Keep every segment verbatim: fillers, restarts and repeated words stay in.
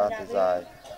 pha từ dài.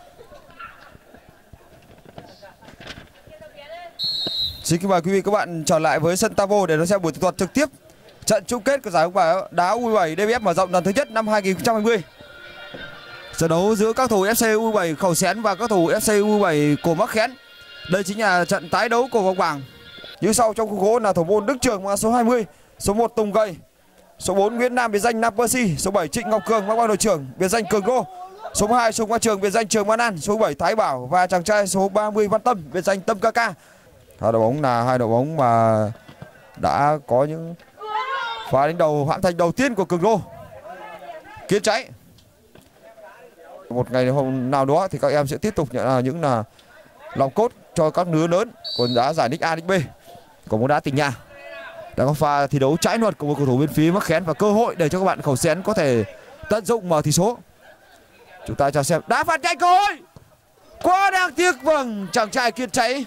Xin kính mời quý vị các bạn trở lại với sân Tavo để đón xem buổi tường thuật trực tiếp trận chung kết của giải bóng đá u mười bảy đê bê ép mở rộng lần thứ nhất năm hai nghìn không trăm hai mươi. Trận đấu giữa các thủ ép xê u mười bảy Khẩu Xén và các thủ ép xê u mười bảy của Mắc Khén. Đây chính là trận tái đấu của vòng bảng. Như sau trong khung gỗ là thủ môn Đức Trường mang số hai mươi, số một Tùng Gầy, số bốn Nguyễn Nam biệt danh Nam Percy, số bảy Trịnh Ngọc Cường mang ban đội trưởng biệt danh Cường Đô, số hai Sùng Văn Trường biệt danh Trường Man An, số bảy Thái Bảo và chàng trai số ba mươi Văn Tâm biệt danh Tâm ca ca. Hai đội bóng là hai đội bóng mà đã có những pha đánh đầu hãm thành đầu tiên của Cường Đô. Kiên Cháy. Một ngày hôm nào đó thì các em sẽ tiếp tục nhận là những là lòng cốt cho các lứa lớn của đá giải Nick A, Nick B của bóng đá Tỉnh Nhà. Đã có pha thi đấu trái luật của một cầu thủ bên phía Mắc Khén và cơ hội để cho các bạn Khẩu Xén có thể tận dụng mở tỷ số. Chúng ta cho xem đá phạt nhanh, cơ hội quá đáng tiếc. Vâng, chàng trai Kiên Cháy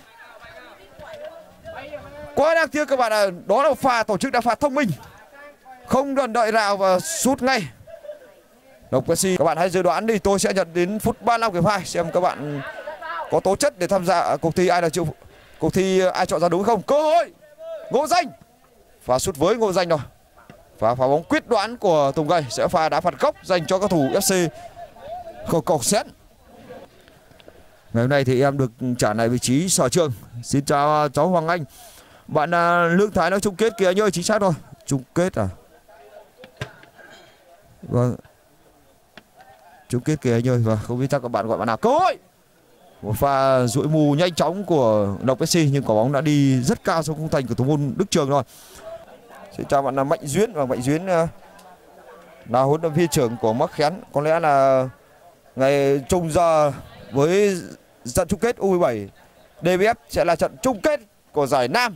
quá đáng tiếc các bạn ạ. Đó là một pha tổ chức đá phạt thông minh, không đợi đợi rào và sút ngay. Lộc Messi, các bạn hãy dự đoán đi, tôi sẽ nhận đến phút ba mươi lăm của hai xem các bạn có tố chất để tham gia cuộc thi ai là chịu cuộc thi ai chọn ra đúng không. Cơ hội Ngô Danh, pha sút với Ngô Danh rồi, và pha bóng quyết đoán của Tùng Gầy sẽ pha đá phạt góc dành cho các thủ ép xê Khẩu Xén. Ngày hôm nay thì em được trả lại vị trí sở trường. Xin chào cháu Hoàng Anh. Bạn uh, Lương Thái nói chung kết kìa anh ơi, chính xác rồi. Chung kết à? Vâng. Chung kết kìa anh ơi, và không biết chắc các bạn gọi bạn nào. Cơ hội một pha duỗi mù nhanh chóng của Lộc ép xê nhưng quả bóng đã đi rất cao xuống khung thành của thủ môn Đức Trường rồi. Xin chào bạn Mạnh Duyên, và Mạnh Duyên uh, là huấn luyện viên trưởng của Mắc Khén. Có lẽ là ngày trùng giờ với trận chung kết u mười bảy đê bê ép sẽ là trận chung kết của giải Nam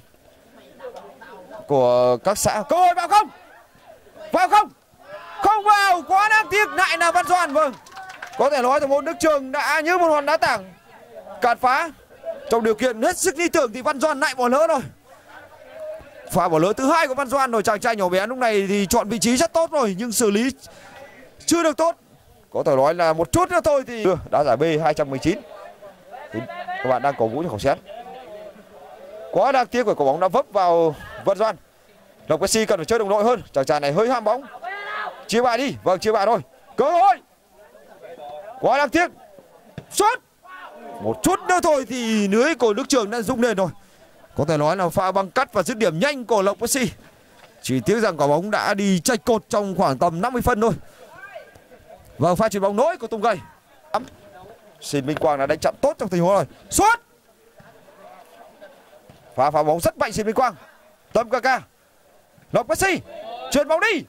của các xã. Cơ hội vào không? Vào không? Không vào, quá đáng tiếc. Lại là Văn Doan. Vâng, có thể nói thủ môn Đức Trường đã như một hòn đá tảng cản phá. Trong điều kiện hết sức lý tưởng thì Văn Doan lại bỏ lỡ rồi. Pha bỏ lỡ thứ hai của Văn Doan rồi. Chàng trai nhỏ bé lúc này thì chọn vị trí rất tốt rồi nhưng xử lý chưa được tốt. Có thể nói là một chút nữa thôi thì đã giải B hai trăm mười chín thì các bạn đang cổ vũ cho Khẩu Xén. Quá đáng tiếc của quả bóng đã vấp vào Văn Doan. Lộc Messi cần phải chơi đồng đội hơn. Chàng trai này hơi ham bóng. Chia bài đi. Vâng, chia bài thôi. Cơ hội quá đáng tiếc. Sút một chút nữa thôi thì lưới của Đức Trường đã rung lên rồi. Có thể nói là pha băng cắt và dứt điểm nhanh của Lộc Messi. Chỉ tiếc rằng quả bóng đã đi chệch cột trong khoảng tầm năm mươi phân thôi. Vâng, pha chuyền bóng nối của Tùng Gầy. Xin Minh Quang đã đánh chặn tốt trong tình huống rồi. Sút. Pha phá bóng rất mạnh Xin Minh Quang. Tâm ca ca. Lộc Messi chuyền bóng đi.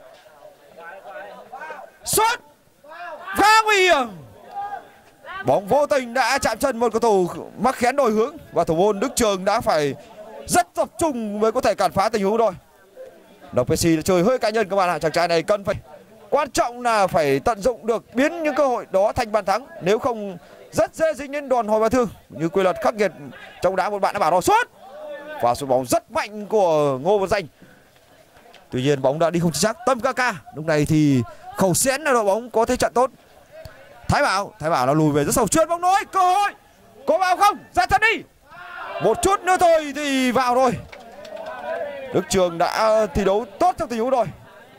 Sút. Pha nguy hiểm. Bóng vô tình đã chạm chân một cầu thủ Mắc Khén đổi hướng và thủ môn Đức Trường đã phải rất tập trung mới có thể cản phá tình huống rồi. Lộc Messi chơi hơi cá nhân các bạn ạ. Chàng trai này cần phải, quan trọng là phải tận dụng được, biến những cơ hội đó thành bàn thắng, nếu không rất dễ dính đến đòn hồi và thương như quy luật khắc nghiệt trong đá. Một bạn đã bảo rồi. Sút. Và sút bóng rất mạnh của Ngô Văn Danh. Tuy nhiên bóng đã đi không chính xác. Tâm ca ca. Lúc này thì Khẩu Xén là đội bóng có thế trận tốt. Thái Bảo, Thái Bảo là lùi về rất sâu, chuyền bóng nối. Cơ hội có vào không? Ra thân đi. Một chút nữa thôi thì vào rồi. Đức Trường đã thi đấu tốt trong tình huống rồi.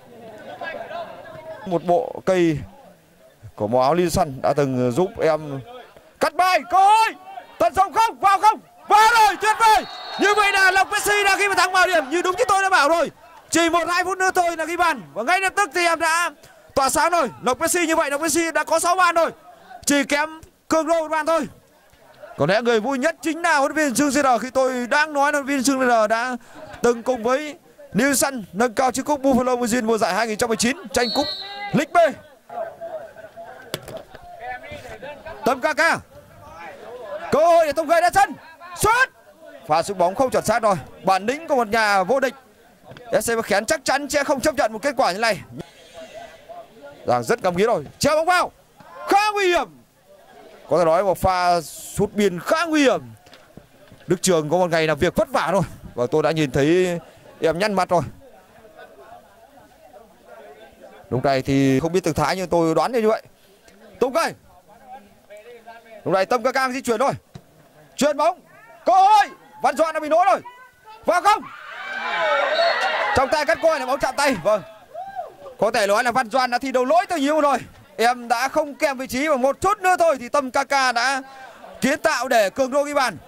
Một bộ cây của màu áo liên xanh đã từng giúp em cắt bài. Cơ hội tận dụng không? Vào không? Vào rồi, tuyệt vời. Như vậy là Lộc Messi đã ghi bàn thắng vào điểm như đúng như tôi đã bảo rồi. Chỉ một hai phút nữa thôi là ghi bàn và ngay lập tức thì em đã tỏa sáng rồi. Lộc Messi như vậy, Lộc Messi đã có sáu bàn rồi, chỉ kém Cường Đô một bàn thôi. Có lẽ người vui nhất chính là huấn luyện viên Trương Duy Đờ, khi tôi đang nói huấn luyện viên Trương Duy Đờ đã từng cùng với New Sun nâng cao chiếc cúp Buffalo Museum mùa giải hai nghìn không trăm mười chín tranh cúp League B. Tâm ca ca. Cơ hội để Tùng Gầy ra sân. Sút. Pha sút bóng không chuẩn xác rồi. Bản lĩnh của một nhà vô địch ép xê Mắc Khén chắc chắn sẽ không chấp nhận một kết quả như này. Đang rất ngầm nghĩ rồi. Treo bóng vào. Khá nguy hiểm. Có thể nói một pha sút biên khá nguy hiểm. Đức Trường có một ngày làm việc vất vả rồi và tôi đã nhìn thấy em nhăn mặt rồi. Lúc này thì không biết thực thái nhưng tôi đoán như vậy. Tùng Gầy Lúc này Tâm Ca di chuyển thôi, chuyền bóng, cơ hội, Văn Doan đã bị nỗi rồi, vào không, trong tay cắt coi là bóng chạm tay. Vâng, có thể nói là Văn Doan đã thi đấu lỗi từ nhiều rồi, em đã không kèm vị trí, và một chút nữa thôi thì Tâm Ca đã kiến tạo để Cường Đô ghi bàn.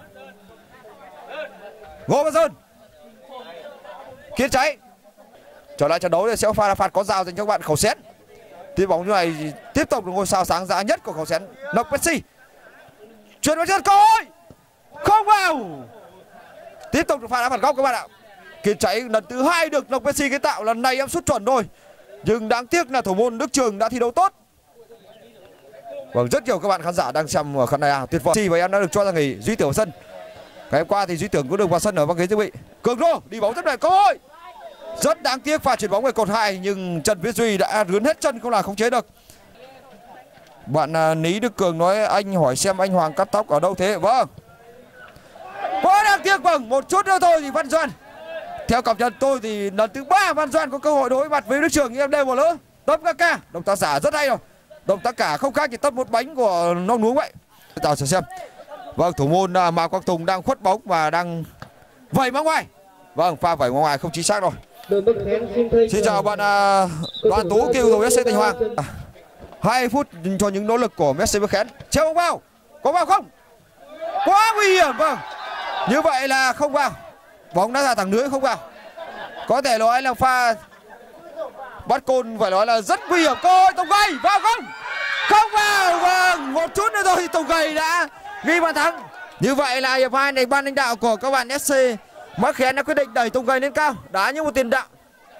Ngô Văn Sơn, Kiên Cháy trở lại trận đấu thì sẽ có pha phạt có rào dành cho các bạn Khẩu Xén. Tiếp bóng như này tiếp tục là ngôi sao sáng giá nhất của Khẩu Xén, Nọc Messi, chuyền vào chân, cơ hội không vào. Tiếp tục pha đá phạt góc các bạn ạ. Kiên Cháy lần thứ hai được Nọc Messi kiến tạo, lần này em sút chuẩn rồi, nhưng đáng tiếc là thủ môn Đức Trường đã thi đấu tốt. Vâng, rất nhiều các bạn khán giả đang xem ở khán đài tuyệt vời. Và em đã được cho ra nghỉ Duy Tưởng vào sân. Ngày hôm qua thì Duy Tưởng cũng được vào sân ở băng ghế dự bị. Cường Đô đi bóng rất là cơ hội, rất đáng tiếc pha chuyền bóng về cột hai, nhưng Trần Viết Duy đã rướn hết chân không là khống chế được. Bạn à, Lý Đức Cường nói anh hỏi xem anh Hoàng cắt tóc ở đâu thế. Vâng, quá đáng tiếc. Vâng, một chút nữa thôi thì Văn Doan, theo cảm nhận tôi thì lần thứ ba Văn Doan có cơ hội đối mặt với Đức Trường, nhưng em đều một lỡ. Tâm Ca động tác giả rất hay rồi, động tác cả không khác chỉ tấp một bánh của nông núi vậy. Tao sẽ xem. Vâng, thủ môn à, Mạc Quang Tùng đang khuất bóng và đang vẩy bóng ngoài. Vâng, pha vẩy bóng ngoài không chính xác rồi. Xin chào bạn à, Đoàn Tú kêu cầu ép xê Thanh Hoàng. À, hai phút cho những nỗ lực của Messi Bắc Khén. Treo bóng vào, có vào không? Quá nguy hiểm. Vâng, như vậy là không vào, bóng đã ra thẳng lưới không vào. Có thể nói là pha bắt côn phải nói là rất nguy hiểm. Cơ hội Tùng Gầy vào không? Không vào. Vâng, một chút nữa thôi thì Tùng Gầy đã ghi bàn thắng. Như vậy là hiệp hai này ban lãnh đạo của các bạn ép xê Bắc Khén đã quyết định đẩy Tùng Gầy lên cao, đá như một tiền đạo.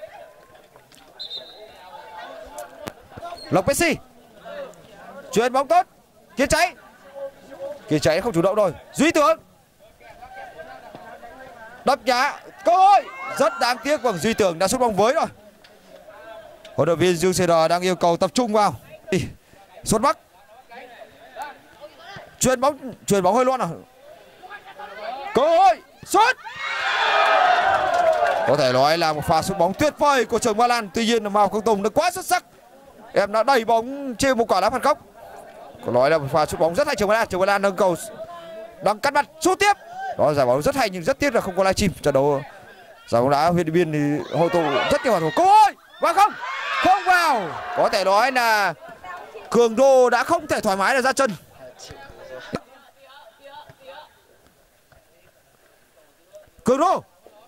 Lộc Messi chuyền bóng tốt, Kiên Cháy, Kiên Cháy không chủ động rồi, Duy Tưởng đập nhá, cơ hội rất đáng tiếc. Vâng, Duy Tưởng đã sút bóng với rồi. Huấn luyện viên Dương Sê Đờ đang yêu cầu tập trung vào. Xuân Bắc chuyền bóng, chuyền bóng hơi loạn à, cơ hội sút. Có thể nói là một pha sút bóng tuyệt vời của Trường Ba Lan, tuy nhiên là Mạc Quang Tùng đã quá xuất sắc, em đã đẩy bóng trên một quả đá phạt góc. Có nói là một pha sút bóng rất hay. Trường Ba Lan, Trường Ba Lan nâng cầu đang cắt mặt sút tiếp. Đó, giải bóng rất hay nhưng rất tiếc là không có livestream trận đấu giải bóng đá huyện Điện Biên thì hội tụ rất nhiều phản thủ. Cơ hội vào không? Không vào. Có thể nói là Cường Đô đã không thể thoải mái được ra chân. Cường Đô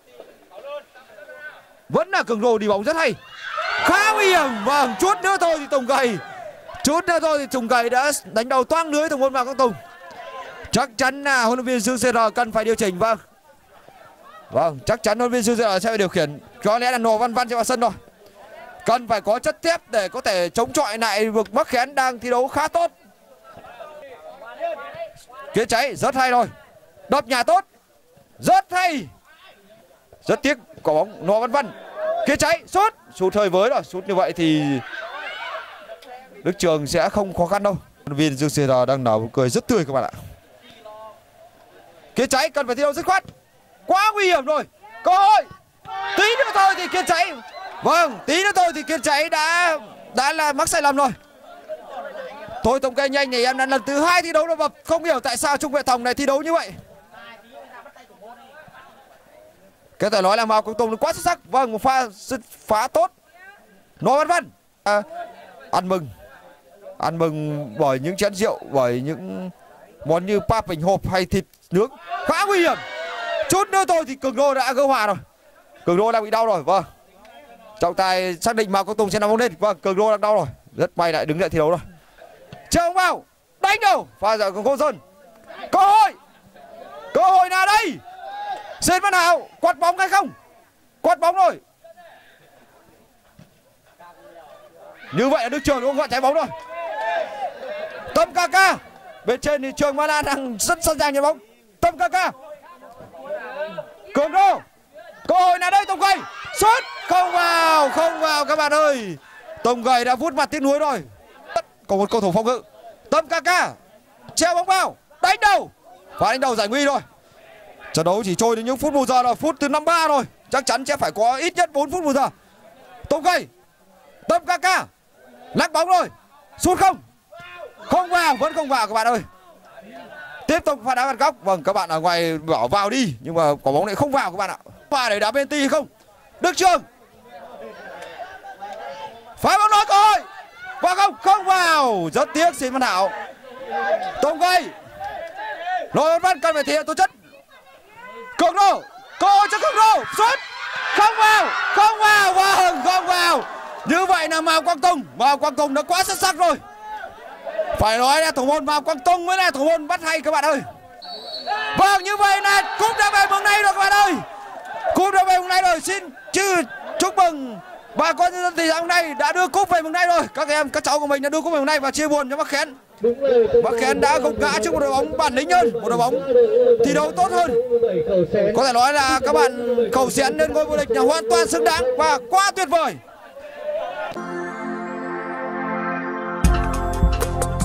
vẫn là Cường Đô đi bóng rất hay, khá nguy hiểm. Vâng, chút nữa thôi thì Tùng Gầy, chút nữa thôi thì Tùng Gầy đã đánh đầu toang lưới thủ môn Mạc Quang Tùng. Chắc chắn là huấn luyện viên Dương Sê Rờ cần phải điều chỉnh. Vâng, vâng, chắc chắn huấn luyện viên Dương Sê Rờ sẽ phải điều khiển. Có lẽ là Nổ Văn Văn sẽ vào sân rồi, cần phải có chất thép để có thể chống chọi lại vực Bắc Khén đang thi đấu khá tốt. Kiên Cháy rất hay rồi, đập nhà tốt, rất hay. Rất tiếc quả bóng Nổ Văn Văn. Kiên Cháy sút, sút hơi với rồi, sút như vậy thì Đức Trường sẽ không khó khăn đâu. Huấn luyện viên Dương Sê Rờ đang nở một cười rất tươi các bạn ạ. Kiên Cháy cần phải thi đấu dứt khoát, quá nguy hiểm rồi. Cơ hội tí nữa thôi thì Kiên Cháy, vâng, tí nữa thôi thì Kiên Cháy đã đã là mắc sai lầm rồi. Thôi tổng kê nhanh thì em đã lần thứ hai thi đấu là bập, không hiểu tại sao Trung Vệ Thòng này thi đấu như vậy. Cái thể nói là Mạc Quang Tùng quá xuất sắc. Vâng, một pha phá tốt. Nô Văn Văn à, ăn mừng, ăn mừng bởi những chén rượu, bởi những món như pa bình hộp hay thịt nướng, khá nguy hiểm. Chút nữa thôi thì Cường Đô đã gỡ hòa rồi. Cường Đô đang bị đau rồi. Vâng, trọng tài xác định Mạc Quang Tùng sẽ nằm bóng lên. Vâng, Cường Đô đang đau rồi, rất may lại đứng dậy thi đấu rồi. Chờ ông vào, đánh đầu, pha giải của Ngô Sơn. Cơ hội, cơ hội nào đây? Sơn Văn Hảo quật bóng hay không? Quật bóng rồi. Như vậy là Đức Trường cũng gọi trái bóng rồi. Tâm Ca Ca bên trên thì Trường Ba Lan đang rất sẵn sàng nhận bóng. Tâm Ca Ca, Cường Đô, cơ hội nào đây? Tùng Gầy sút, không vào, không vào các bạn ơi. Tùng Gầy đã vút mặt tiếc nuối rồi. Còn một cầu thủ phòng ngự. Tâm Ca Ca treo bóng vào, đánh đầu, và đánh đầu giải nguy rồi. Trận đấu chỉ trôi đến những phút bù giờ là phút thứ năm mươi ba rồi, chắc chắn sẽ phải có ít nhất bốn phút bù giờ. Tùng Gầy, Tâm Ca Ca lắc bóng rồi, sút không, không vào, vẫn không vào các bạn ơi. Tiếp tục pha đá phạt góc. Vâng, các bạn ở ngoài bảo vào đi nhưng mà quả bóng lại không vào các bạn ạ. Pha để đá penalty không? Đức Trường. Phá bóng nói coi. Vào không? Không vào. Rất tiếc xin Văn Hảo. Tông gây. Lôi Văn cần phải thể hiện tố chất. Cường Đô. Cơ hội cho Cường Đô. Sút. Không vào. Không vào. Vâng, không vào. Như vậy là Mao Quang Tùng. Mao Quang Tùng đã quá xuất sắc rồi. Phải nói là thủ môn Mao Quang Tùng mới là thủ môn bắt hay các bạn ơi. Vâng, như vậy là cúp đã về vùng này rồi các bạn ơi. Cúp đã về vùng này rồi. Xin chứ chúc mừng bà con nhân dân thị xã hôm nay đã đưa cúp về vùng này rồi. Các em, các cháu của mình đã đưa cúp về vùng này và chia buồn cho Bắc Khén. Bắc Khén đã gục ngã trước một đội bóng bản lĩnh hơn, một đội bóng thi đấu tốt hơn. Có thể nói là các bạn Cầu Xén lên ngôi vô địch là hoàn toàn xứng đáng và quá tuyệt vời.